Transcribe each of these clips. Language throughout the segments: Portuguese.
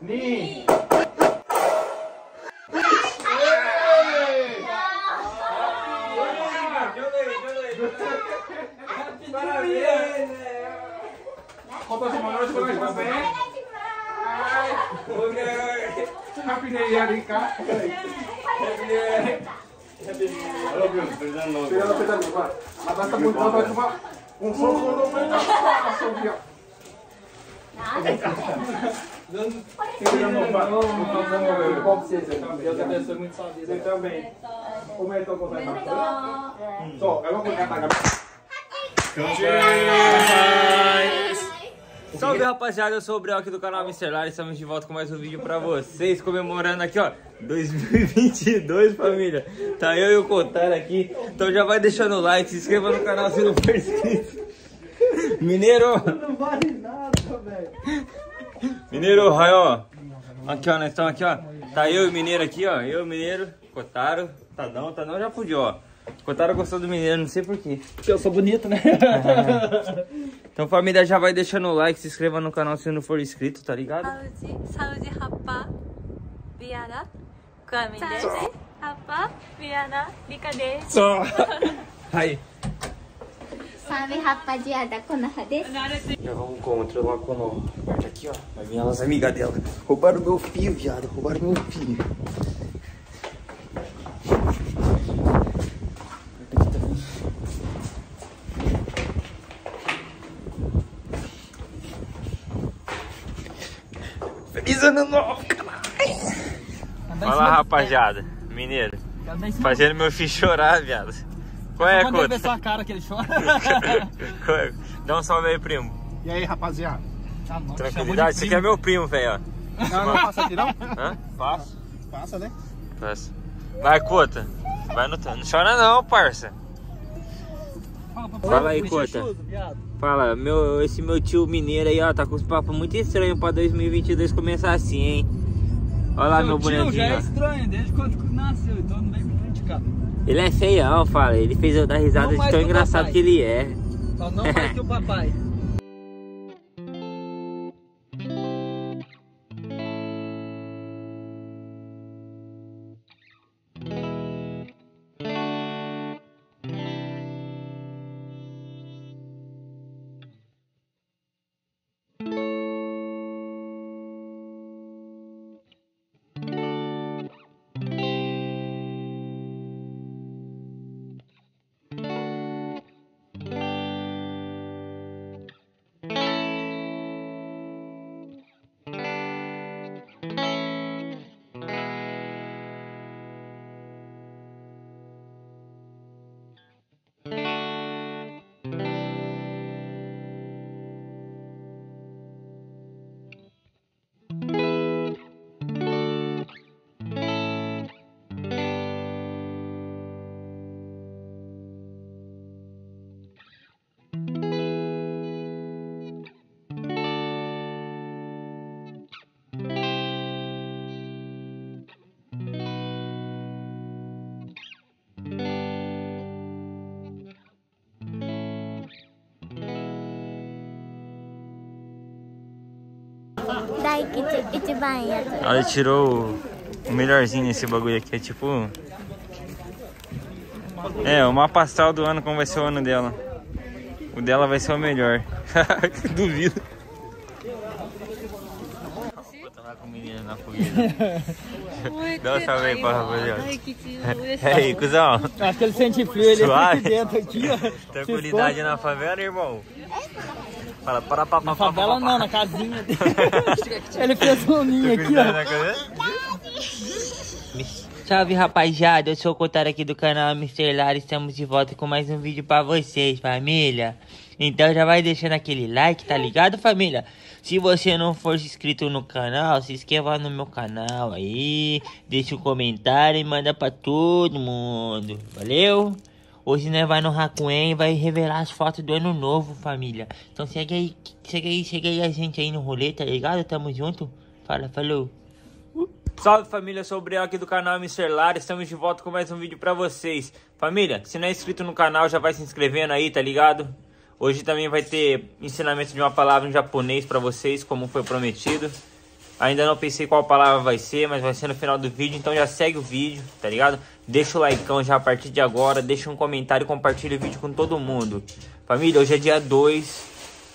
Ni. Foto sama lo sebagai babe. Happy New Year, Rika. Happy New Year. Perdão, lupa. Atas tembun foto cuma solo perdão. Assobia. Deus abençoe muito sua vida. Você também. Comentou com você. Só, eu vou colocar Salve rapaziada, eu sou o Breu aqui do canal Mr. Lar. Estamos de volta com mais um vídeo pra vocês, comemorando aqui ó 2022, família. Tá eu e o Kotaro aqui. Então já vai deixando o like, se inscreva no canal se não for inscrito. Mineiro! Não vale nada, velho. Mineiro, aí ó. Aqui ó, nós estamos aqui ó. Tá eu e o Mineiro aqui ó. Eu, o Mineiro, Kotaro, Tadão já podia ó. Kotaro gostou do Mineiro, não sei porquê. Porque eu sou bonito, né? Então família, já vai deixando o like, se inscreva no canal se não for inscrito, tá ligado? Saúde, rapá, viara, Saúde, rapá, viara, Rika desu. Só. Aí. Salve rapaziada, Konoha desu. Já vamos contra lá com o parte aqui, ó. Vai vir as amigas dela. Roubaram meu fio, viado. Roubaram meu fio. Feliz ano novo, caralho! Fala rapaziada, Mineiro. Fazendo meu filho chorar, viado. Qual é a Quando ele vê sua cara que ele chora. Dá um salve aí, primo. E aí, rapaziada? Tranquilidade, você quer meu primo, velho, ó. Não passa aqui não? Hã? Passa. Passa, né? Passa. Vai, Cota. Vai no... Não chora não, parça. Fala aí, Cota. Fala, esse meu tio mineiro aí, ó, tá com os papos muito estranhos pra 2022 começar assim, hein? Olha lá meu bonequinho. Já é estranho, desde quando nasceu, então não vem me criticar. Ele é feião, fala. Ele fez eu dar risada de tão engraçado que ele é. Só não mais que o papai. Ela tirou o melhorzinho nesse bagulho aqui, é tipo... É, o mapa astral do ano, como vai ser o ano dela. O dela vai ser o melhor. Duvido. Vou tomar com o menino na fogueira. Dá um salve aí pra rapaziada. É aí, cuzão. Acho que ele sente frio, ele é aqui dentro aqui, ó. Tranquilidade na favela, irmão. Fala, na favela não, na casinha dele. Ele fez um ninho aqui, ó. Salve rapaziada, eu sou o Kotaro aqui do canal Mr. Lar. Estamos de volta com mais um vídeo pra vocês, família. Então já vai deixando aquele like, tá ligado, família? Se você não for inscrito no canal, se inscreva no meu canal aí. Deixa um comentário e manda pra todo mundo. Valeu? Hoje nós vai no Hakuen e vai revelar as fotos do ano novo, família. Então segue aí a gente aí no rolê, tá ligado? Tamo junto. Falou. Salve família, eu sou o Breu aqui do canal Mr. Lar. Estamos de volta com mais um vídeo pra vocês. Família, se não é inscrito no canal, já vai se inscrevendo aí, tá ligado? Hoje também vai ter ensinamento de uma palavra em japonês pra vocês, como foi prometido. Ainda não pensei qual palavra vai ser, mas vai ser no final do vídeo. Então já segue o vídeo, tá ligado? Deixa o likeão já a partir de agora. Deixa um comentário e compartilha o vídeo com todo mundo. Família, hoje é dia 2,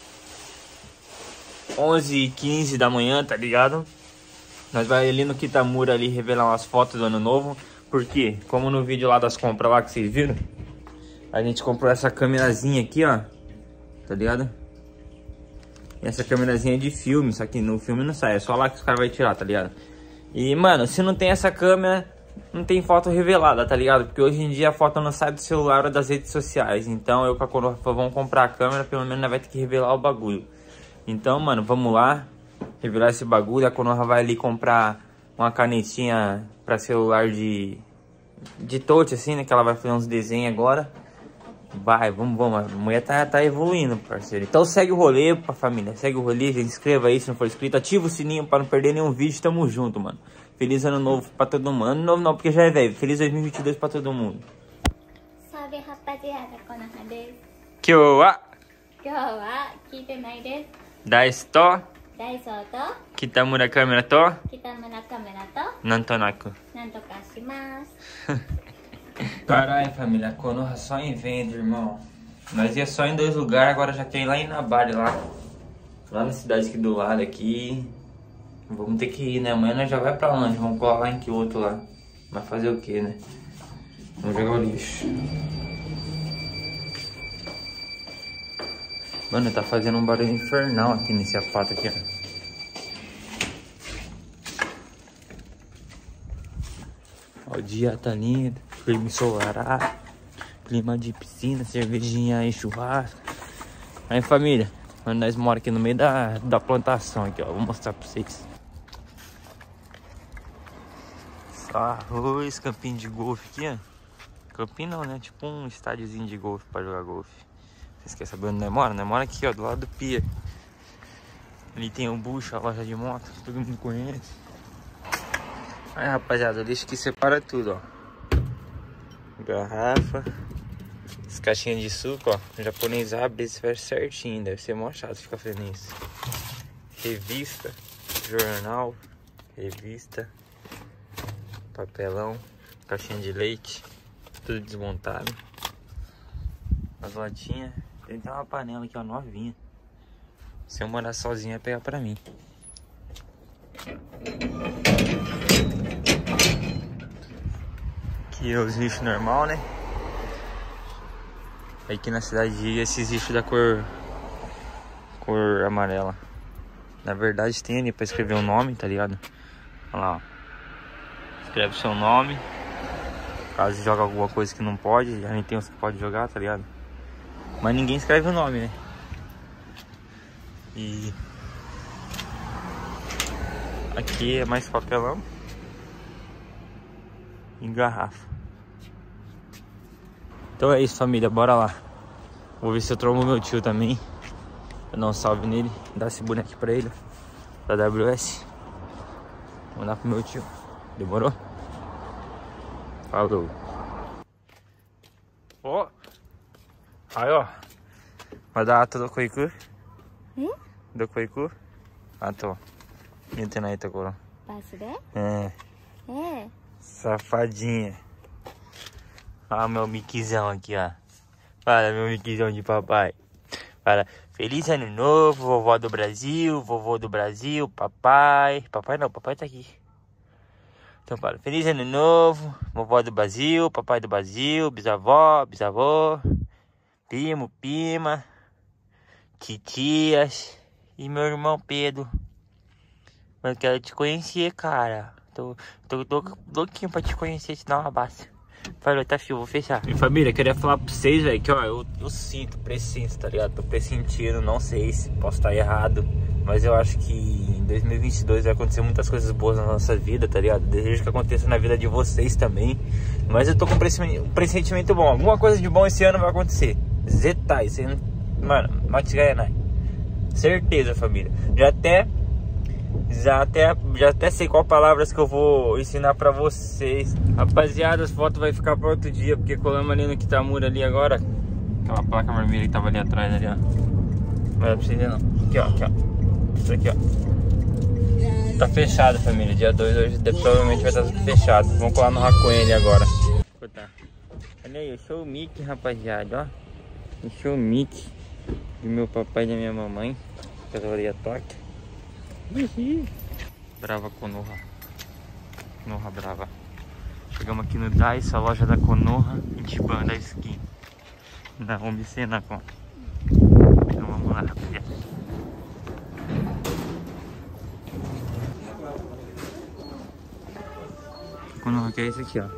11h15 da manhã, tá ligado? Nós vai ali no Kitamura ali revelar umas fotos do ano novo. Porque, como no vídeo lá das compras lá que vocês viram, a gente comprou essa câmerazinha aqui, ó. Tá ligado? E essa câmerazinha é de filme, só que no filme não sai, é só lá que os caras vão tirar, tá ligado? E, mano, se não tem essa câmera, não tem foto revelada, tá ligado? Porque hoje em dia a foto não sai do celular ou das redes sociais. Então eu com a Konoha vamos comprar a câmera, pelo menos nós vai ter que revelar o bagulho. Então, mano, vamos lá, revelar esse bagulho. A Konoha vai ali comprar uma canetinha pra celular de touch, assim, né? Que ela vai fazer uns desenhos agora. Vai, vamos, a mulher tá evoluindo, parceiro. Então segue o rolê pra família, segue o rolê, se inscreva aí se não for inscrito, ativa o sininho pra não perder nenhum vídeo, tamo junto, mano. Feliz ano novo pra todo mundo, ano novo não, porque já é velho, feliz 2022 pra todo mundo. Salve rapaziada, Konoha desu. Kyou wa Kitenai desu. Daisu to Daiso to Kitamura câmera to Kitamura kamera to Nantonaku. nantoka shimasu. Caralho, família, a Konoha só inventa, irmão. Nós ia só em 2 lugares, agora já quer ir lá em Nabari, lá na cidade aqui do lado aqui. Vamos ter que ir, né? Amanhã nós já vai pra onde? Vamos colar lá em Kyoto lá. Vai fazer o que, né? Vamos jogar o lixo. Mano, tá fazendo um barulho infernal aqui nesse sapato aqui, ó. O dia tá lindo, clima ensolarado, clima de piscina, cervejinha e churrasco. Aí família, nós moramos aqui no meio da plantação aqui, ó. Vou mostrar pra vocês. Só arroz, campinho de golfe aqui, ó. Campinho não, né? Tipo um estádiozinho de golfe pra jogar golfe. Vocês querem saber onde nós moramos? Nós moramos aqui, ó, do lado do pier. Ali tem um bucho, a loja de moto, todo mundo conhece. Aí, rapaziada, o lixo que separa tudo, ó. Garrafa. As caixinhas de suco, ó. O japonês abre e fecha certinho. Deve ser mó chato ficar fazendo isso. Revista. Jornal. Revista. Papelão. Caixinha de leite. Tudo desmontado. As latinhas. Tem até uma panela aqui, ó, novinha. Se eu morar sozinho, é pegar pra mim. Aqui é os lixos normal, né? Aqui na cidade esses lixos da cor amarela. Na verdade tem ali pra escrever o nome, tá ligado? Olha lá, ó. Escreve o seu nome. Caso joga alguma coisa que não pode, já nem tem os que pode jogar, tá ligado? Mas ninguém escreve o nome, né? E aqui é mais papelão e garrafa. Então é isso, família, bora lá. Vou ver se eu trombo meu tio também, pra dar um salve nele, dar esse boneco pra ele, da WS. Vou mandar pro meu tio. Demorou? Falou. Ó, aí ó, vai dar ato do koiku? Do koiku? Ato. Yute nai tokoro. Basu de? É. Safadinha. Olha meu miquizão aqui, ó. Fala, meu miquizão de papai. Fala, feliz ano novo, vovó do Brasil, vovô do Brasil, papai. Papai não, papai tá aqui. Então fala, feliz ano novo, vovó do Brasil, papai do Brasil, bisavó, bisavô, primo, prima, titias e meu irmão Pedro. Eu quero te conhecer, cara. Tô louquinho pra te conhecer, te dar um abraço. Falou, tá, filho, vou fechar. Minha família, queria falar pra vocês, velho, que ó, eu sinto, pressinto, tá ligado? Tô pressentindo, não sei se posso estar errado, mas eu acho que em 2022 vai acontecer muitas coisas boas na nossa vida, tá ligado? Desejo que aconteça na vida de vocês também. Mas eu tô com um pressentimento bom. Alguma coisa de bom esse ano vai acontecer. Zetai, isso aí, mano, Machigayanai. Certeza, família. Já até sei qual palavras que eu vou ensinar pra vocês. Rapaziada, as fotos vai ficar pra outro dia, porque colamos ali no Kitamura ali agora. Aquela placa vermelha que tava ali atrás, ali, ó. Não vai pra vocês ver não. Aqui, ó, aqui, ó. Isso aqui, ó. Tá fechado, família. Dia 2 hoje provavelmente vai estar tudo fechado. Vamos colar no Hakuen agora. Olha aí, eu sou o Mickey, rapaziada, ó. Eu sou o Mickey do meu papai e da minha mamãe. Categoria toque. Brava Konoha. Konoha brava. Chegamos aqui no Daiso, a loja da Konoha e de banda skin. Na Omicena com. Então vamos lá, rapaziada. Konoha que é esse aqui, ó.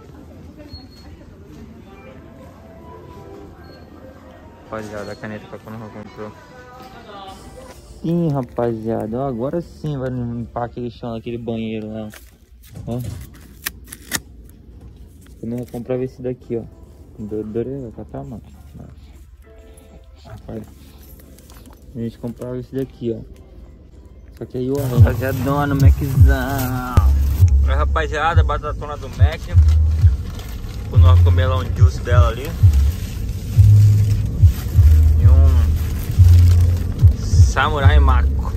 Rapaziada, a caneta que a Konoha comprou. Sim, rapaziada, ó, agora sim vai limpar aquele chão daquele banheiro lá. Ó. Konoha comprava esse daqui, ó. Adorei, tá, mano. A gente comprava esse daqui, ó. Só que aí, ó, rapaziada, no Maczão. Oi, rapaziada, batatona do Mac. Konoha com o melão juice dela ali. E um Samurai Mako.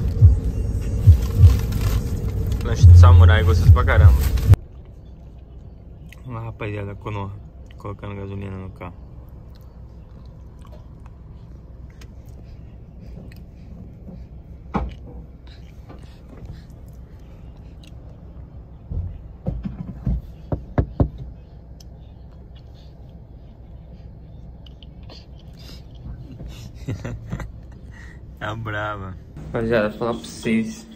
Lanche de samurai, gostoso pra caramba. Vamos lá, rapaziada, Konoha colocando gasolina no carro. Tá brava. Rapaziada, vou falar pra vocês.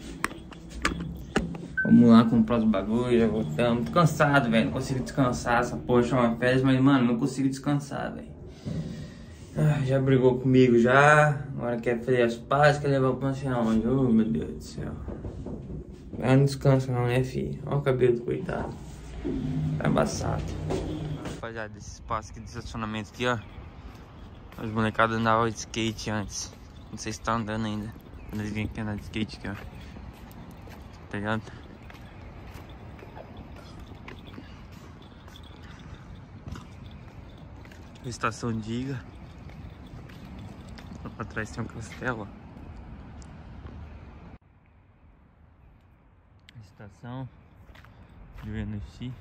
Vamos lá comprar os bagulhos, já voltamos. Tô cansado, velho. Não consigo descansar. Essa porra chama férias, mas, mano, não consigo descansar, velho. Já brigou comigo já. Agora quer fazer as pazes, quer levar pra não sei aonde. Oh, meu Deus do céu. Ela não descansa não, né, filho? Olha o cabelo do coitado. Tá embaçado. Rapaziada, esse espaço aqui de estacionamento aqui, ó. As molecadas andavam de skate antes. Não sei se tá andando ainda. Quando eles vêm aqui andar de skate aqui, ó. Tá ligado? Estação de Iga. Lá pra trás tem um castelo, ó. Estação de Venushi.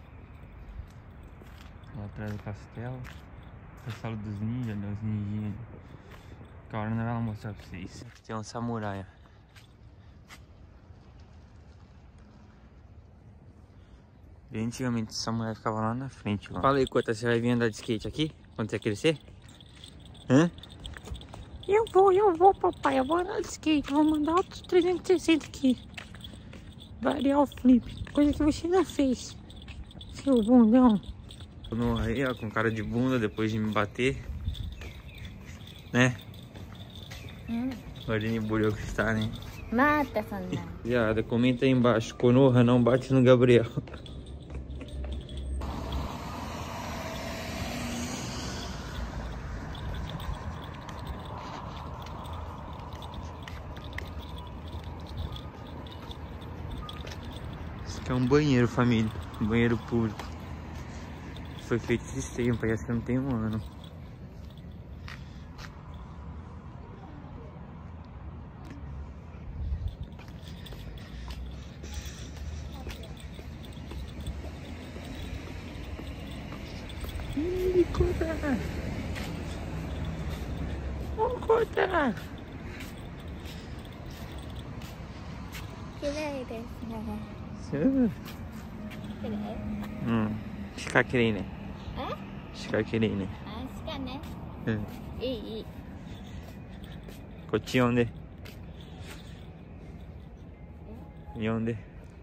Lá atrás do castelo. Castelo dos ninjas, né? Os ninjinhas. Que a hora não vai mostrar pra vocês. Aqui tem um samurai, ó. Bem antigamente o samurai ficava lá na frente, ó. Fala aí, Cota, você vai vir andar de skate aqui? Quando você crescer? Hã? Eu vou, papai. Eu vou andar de skate. Vou mandar outros 360 aqui. Variar o flip. Coisa que você não fez. Seu bundão. Konoha aí, ó, com cara de bunda depois de me bater. Né? Olha o burro que está, né? Mata, Sandra. Viada, comenta aí embaixo. Konoha não bate no Gabriel. Esse aqui é um banheiro, família. Um banheiro público. Foi feito esse tempo, parece que não tem um ano. Vamos cortar. 綺麗ですね。 綺麗。 Ficar querendo, né? え？ Ficar querendo, né? あ、しかね。いい。 こっち呼んで。呼んで。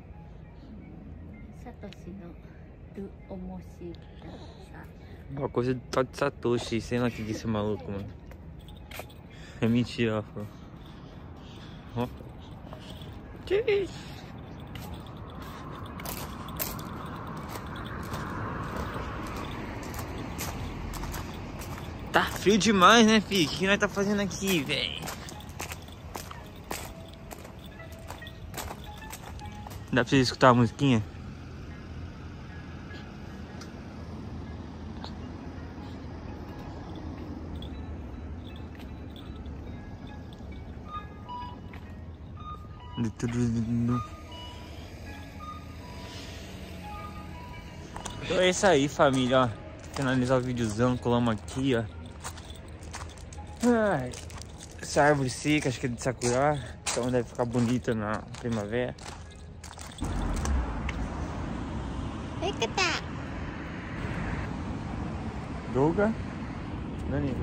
サトシのルオモシださ。 Uma coisa de tal de Satoshi, sei lá o que é esse maluco, mano. É mentira, ó. Ó. Que isso? Tá frio demais, né, filho? O que nós tá fazendo aqui, velho? Dá pra vocês escutar a musiquinha? De tudo. Então é isso aí, família, ó. Finalizar o videozão, colamos aqui, ó. Ai, essa árvore seca, acho que é de sakura, então deve ficar bonita na primavera. Doga? Nani.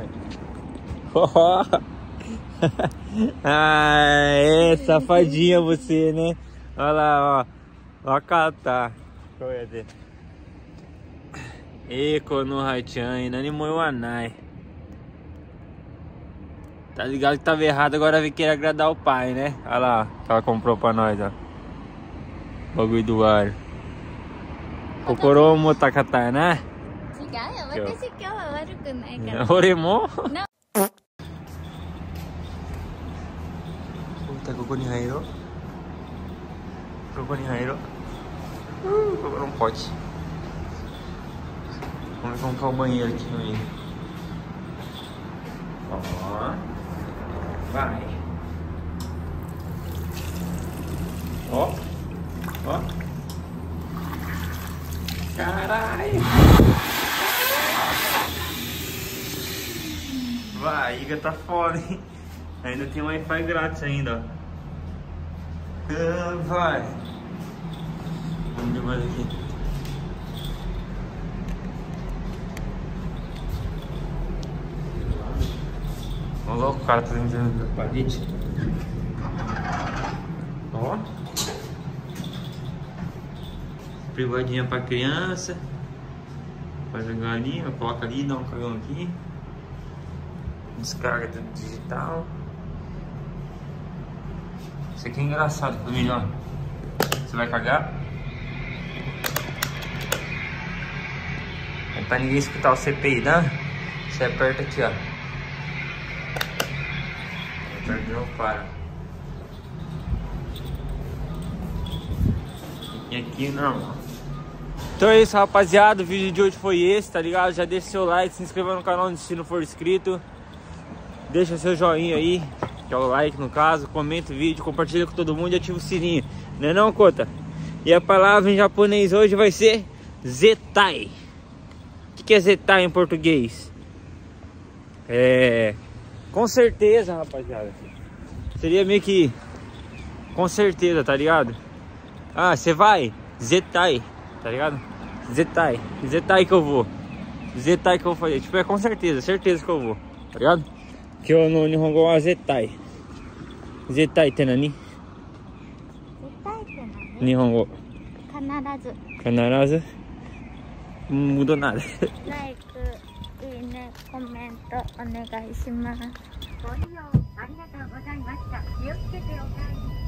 Ah, é safadinha você, né? Olha lá, ó. Olha a cata. Qual é dele? Eko no Haichan, Nani Moiwanai. Tá ligado que tava errado, agora vem querer agradar o pai, né? Olha lá, que ela comprou pra nós, ó. Bagulho do ar. Kokoro mo takatai, né? Oremo? Não. Puta, Coco ni Hairo. Coco ni Hairo. Coco num pote. Vamos comprar o banheiro aqui no meio. Ó. Vai. Ó. Ó. Caralho. Vai, a Iga tá fora, hein? Ainda tem Wi-Fi grátis ainda, ó. Vai. Vamos ver mais aqui. Olha lá, o cara tá entrando na parede. Ó. Privadinha pra criança. Pra jogar ali, coloca ali, dá um cagão aqui. Descarga do digital. Isso aqui é engraçado, família, ó. Você vai cagar. Aí, pra ninguém escutar o CPI, né? Você aperta aqui, ó. Aperta e não para. E aqui não. Então é isso, rapaziada. O vídeo de hoje foi esse, tá ligado? Já deixa seu like, se inscreva no canal se não for inscrito. Deixa seu joinha aí, que é o like no caso. Comenta o vídeo, compartilha com todo mundo e ativa o sininho. Não é não, Kota? E a palavra em japonês hoje vai ser Zetai. O que é Zetai em português? Com certeza, rapaziada. Seria meio que com certeza, tá ligado? Ah, você vai? Zetai, tá ligado? Zetai. Zetai que eu vou. Zetai que eu vou fazer. Tipo, é com certeza, certeza que eu vou, tá ligado? Que eu no Nihongo wa Zetai. Zetai te nani? Nihongo. Kanarazu. Kanarazu? Não mudou nada. Like, いいね、コメントお願いします。ご利用ありがとうございました。気をつけてお帰り。